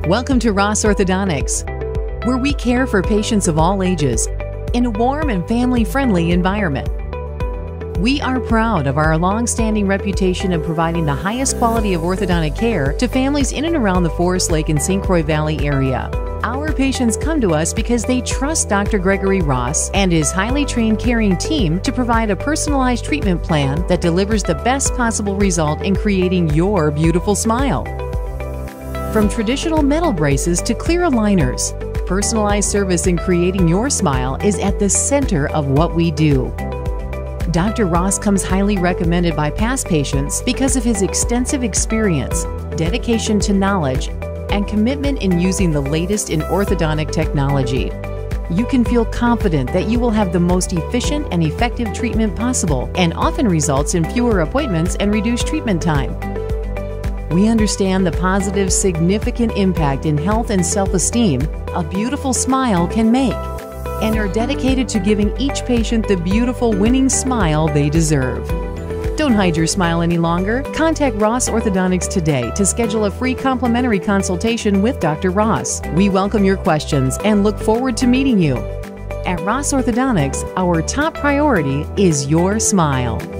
Welcome to Ross Orthodontics, where we care for patients of all ages in a warm and family-friendly environment. We are proud of our long-standing reputation of providing the highest quality of orthodontic care to families in and around the Forest Lake and St.Croix Valley area. Our patients come to us because they trust Dr. Gregory Ross and his highly trained caring team to provide a personalized treatment plan that delivers the best possible result in creating your beautiful smile. From traditional metal braces to clear aligners, personalized service in creating your smile is at the center of what we do. Dr. Ross comes highly recommended by past patients because of his extensive experience, dedication to knowledge, and commitment in using the latest in orthodontic technology. You can feel confident that you will have the most efficient and effective treatment possible, and often results in fewer appointments and reduced treatment time. We understand the positive, significant impact in health and self-esteem a beautiful smile can make, and are dedicated to giving each patient the beautiful, winning smile they deserve. Don't hide your smile any longer. Contact Ross Orthodontics today to schedule a free complimentary consultation with Dr. Ross. We welcome your questions and look forward to meeting you. At Ross Orthodontics, our top priority is your smile.